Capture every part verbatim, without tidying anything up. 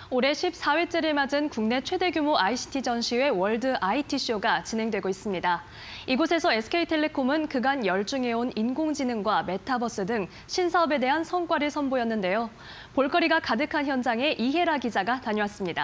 올해 십사 회째를 맞은 국내 최대 규모 아이씨티 전시회 월드 아이티쇼가 진행되고 있습니다. 이곳에서 에스케이텔레콤은 그간 열중해온 인공지능과 메타버스 등 신사업에 대한 성과를 선보였는데요. 볼거리가 가득한 현장에 이혜라 기자가 다녀왔습니다.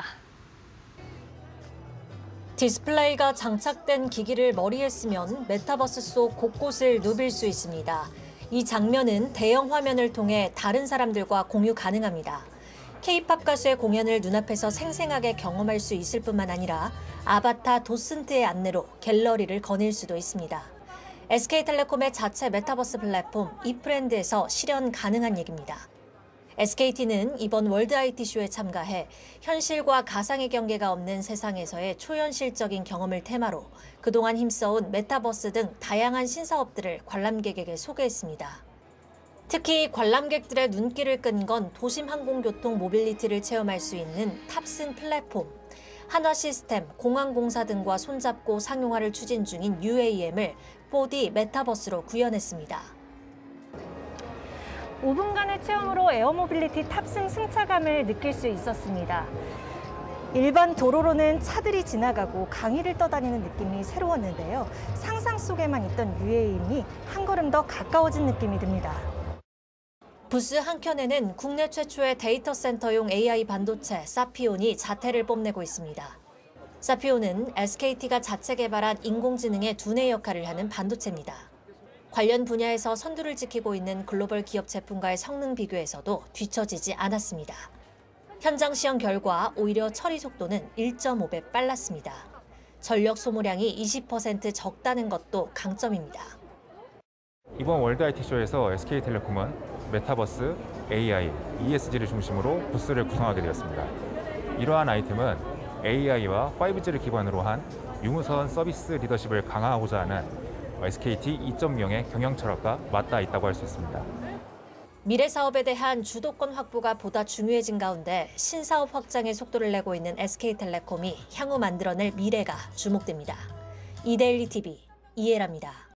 디스플레이가 장착된 기기를 머리에 쓰면 메타버스 속 곳곳을 누빌 수 있습니다. 이 장면은 대형 화면을 통해 다른 사람들과 공유 가능합니다. 케이팝 가수의 공연을 눈앞에서 생생하게 경험할 수 있을 뿐만 아니라 아바타 도슨트의 안내로 갤러리를 거닐 수도 있습니다. 에스케이텔레콤의 자체 메타버스 플랫폼 이프렌드에서 실현 가능한 얘기입니다. 에스케이티는 이번 월드 아이티쇼에 참가해 현실과 가상의 경계가 없는 세상에서의 초현실적인 경험을 테마로 그동안 힘써온 메타버스 등 다양한 신사업들을 관람객에게 소개했습니다. 특히 관람객들의 눈길을 끈 건 도심 항공교통 모빌리티를 체험할 수 있는 탑승 플랫폼. 한화시스템, 공항공사 등과 손잡고 상용화를 추진 중인 유에이엠을 포디 메타버스로 구현했습니다. 오 분간의 체험으로 에어모빌리티 탑승 승차감을 느낄 수 있었습니다. 일반 도로로는 차들이 지나가고 강의를 떠다니는 느낌이 새로웠는데요. 상상 속에만 있던 유에이엠이 한 걸음 더 가까워진 느낌이 듭니다. 부스 한켠에는 국내 최초의 데이터 센터용 에이아이 반도체 사피온이 자태를 뽐내고 있습니다. 사피온은 에스케이티가 자체 개발한 인공지능의 두뇌 역할을 하는 반도체입니다. 관련 분야에서 선두를 지키고 있는 글로벌 기업 제품과의 성능 비교에서도 뒤처지지 않았습니다. 현장 시험 결과 오히려 처리 속도는 일 점 오 배 빨랐습니다. 전력 소모량이 이십 퍼센트 적다는 것도 강점입니다. 이번 월드 아이티쇼에서 에스케이텔레콤은 메타버스, 에이아이, 이에스지를 중심으로 부스를 구성하게 되었습니다. 이러한 아이템은 에이아이와 파이브지를 기반으로 한 유무선 서비스 리더십을 강화하고자 하는 에스케이티 이 점 영의 경영 철학과 맞닿아 있다고 할 수 있습니다. 미래 사업에 대한 주도권 확보가 보다 중요해진 가운데 신사업 확장에 속도를 내고 있는 에스케이텔레콤이 향후 만들어낼 미래가 주목됩니다. 이데일리 티비 이혜라입니다.